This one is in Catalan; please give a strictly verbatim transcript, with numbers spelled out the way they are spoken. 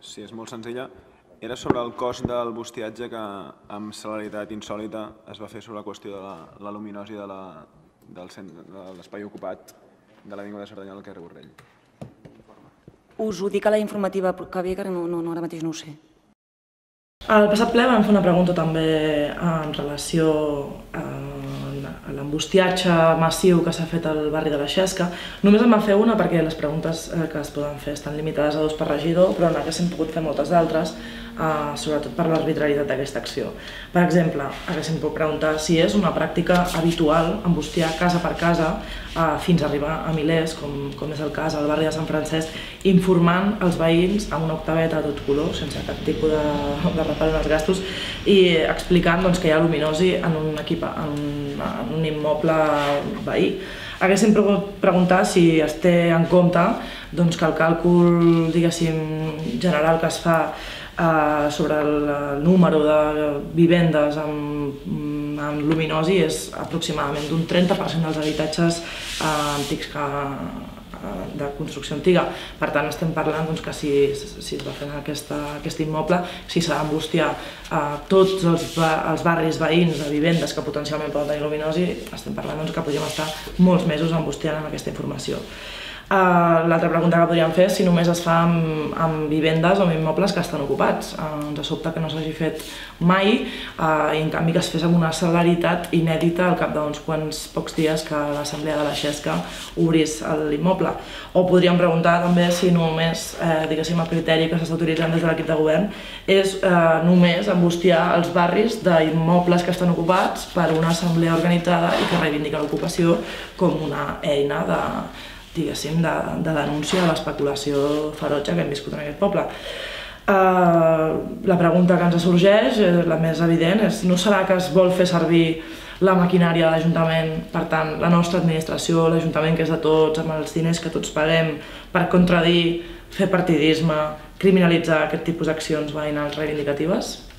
Sí, és molt senzilla. Era sobre el cost del bustiatge que, amb celeritat insòlita, es va fer sobre la qüestió de la, la luminosi de l'espai ocupat de l'Avinguda de Cerdanyola al carrer Borrell. Us ho dic a la informativa que ve, que no, no, no, ara mateix no ho sé. Al passat ple vam fer una pregunta també en relació a l'embustiatge massiu que s'ha fet al barri de la Xesca. Només en vam fer una perquè les preguntes que es poden fer estan limitades a dos per regidor, però n'haguéssim pogut fer moltes d'altres, sobretot per l'arbitrarietat d'aquesta acció. Per exemple, haguéssim pogut preguntar si és una pràctica habitual embustiar casa per casa fins a arribar a milers, com és el cas al barri de Sant Francesc, informant els veïns amb una octaveta a tot color, sense cap tipus de reparo en els gastos, i explicant que hi ha luminosi en un immoble veí. Haguéssim pogut preguntar si es té en compte que el càlcul general que es fa sobre el número de vivendes amb luminosi és aproximadament d'un trenta per cent dels habitatges antics de construcció antiga. Per tant, estem parlant que si es va fer en aquest immoble, si s'ha d'embustiar tots els barris veïns de vivendes que potencialment poden tenir luminosi, estem parlant que podríem estar molts mesos embustiant amb aquesta informació. L'altra pregunta que podríem fer és si només es fa amb vivendes o amb immobles que estan ocupats. Ens sobta que no s'hagi fet mai i en canvi que es fes amb una celeritat inèdita al cap d'uns quants pocs dies que l'Assemblea de la Xesca obrís l'immoble. O podríem preguntar també si només, diguéssim, el criteri que s'està utilitzant des de l'equip de govern és només embustiar els barris d'immobles que estan ocupats per una assemblea organitzada i que reivindica l'ocupació com una eina de diguéssim, de denúncia de l'especulació ferotge que hem viscut en aquest poble. La pregunta que ens sorgeix, la més evident, és no serà que es vol fer servir la maquinària de l'Ajuntament, per tant, la nostra administració, l'Ajuntament que és de tots, amb els diners que tots paguem, per contradir, fer partidisme, criminalitzar aquest tipus d'accions veïnals reivindicatives?